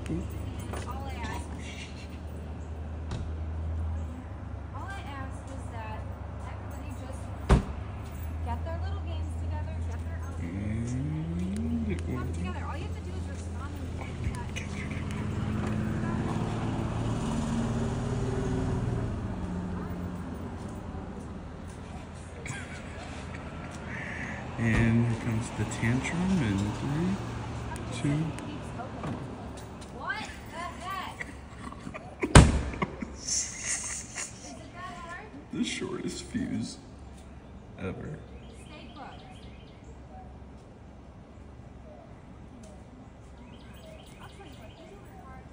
All I ask is that everybody just get their little games together, get their outfits, come together. All you have to do is respond and And here comes the tantrum in 3, 2. What the heck? Is it that hard? The shortest fuse ever. Stay put. I'll tell you what, you do it hard.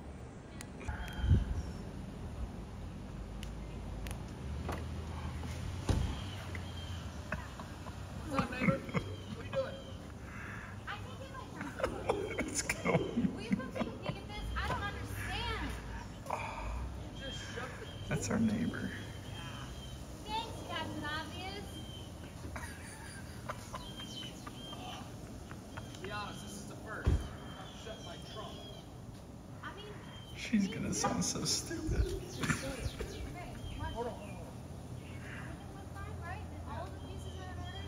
What's up, neighbor? What are you doing? I think it might turn. Let's go. Will you come take a peek at this? I don't understand. Just shut the... That's our neighbor. Thanks, Captain Obvious. To be honest, this is the first. I've shut my trunk. I mean, She's gonna sound so stupid. okay, what? Hold on. Everything was fine, right? All of the pieces are in order?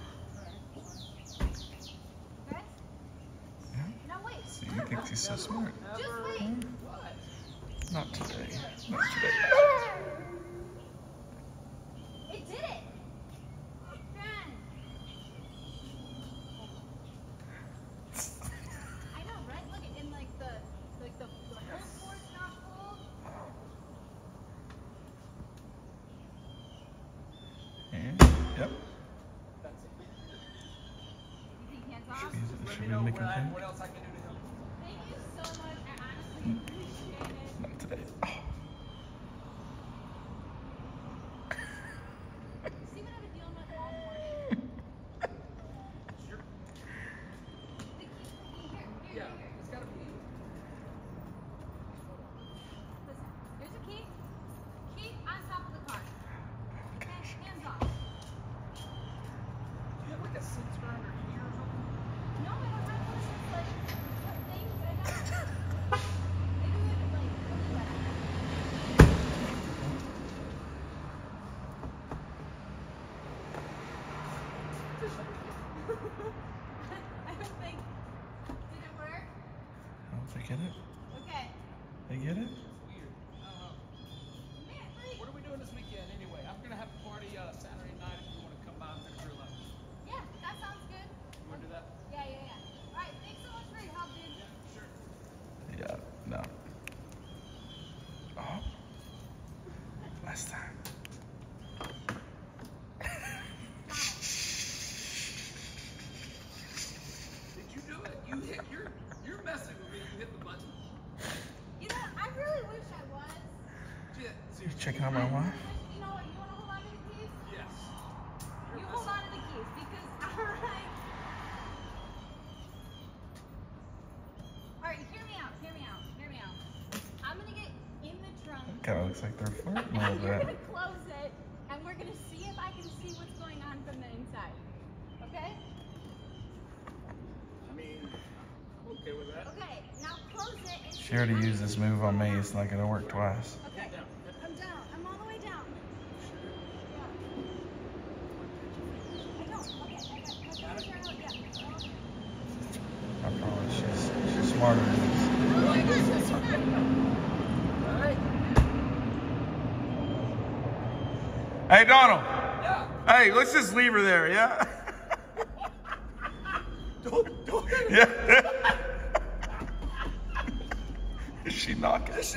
Okay? Yeah. Now wait. See, he thinks he's so smart. Just wait. What? Not today. Not today. It did it. Ben. I know, right? Look, in like the whole board's not full. And, yep. That's it. You think hands off? Should Let we me know make him think? what else I can do to help. Thank you so much. I honestly appreciate it. Not today. See what I've been dealing with all morning? Sure. The key. Here. Yeah, it's gotta be. Listen, here's a key. Key on top of the car. Okay, hands off. Do you have like a six grinder here or something? No, I don't have one of those like things. I have. Maybe we could like do that. I don't think. Did it work? I don't think they get it. Okay. They get it? Weird. Man, wait. What are we doing this weekend anyway? I'm gonna have a party Saturday night if you want to come by and grill out. Yeah, that sounds good. You want to do that? Yeah. All right, thanks so much for your help, dude. Yeah, sure. Yeah, no. Oh. Last time. Did you do it? You're messing with me. You hit the button. You know, I really wish I was. Yeah, You checking out my wife? You know what? You want to hold on to the keys? yes. You hold on to the keys because, alright. Alright, hear me out. I'm gonna get in the trunk. Kind of looks like they're flirting a And little you're bit. gonna close it, and we're gonna see if I can see what's going on from the inside. Okay? I mean, I'm okay with that. Okay, now close it and She already used this move on me. It's not gonna work twice. Okay, Down. I'm down. I'm all the way down. Yeah. I know. Okay, I got it. Yeah. I promise she's smarter than this. Oh my gosh, that's so bad. All right. Hey, Donald. Yeah. Hey, let's just leave her there, yeah? Don't. Yeah. Is she knocking? Just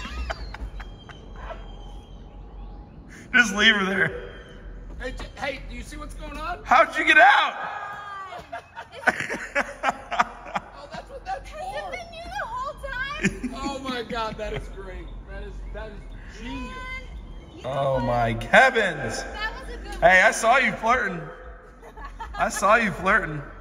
leave her there. Hey, do you see what's going on? How'd you get out? Oh, that's what that's Has for. it been you the whole time? Oh my God, that is great. That is genius. Man, you know Oh what? my heavens. That was a good Hey, I saw you flirting. I saw you flirting.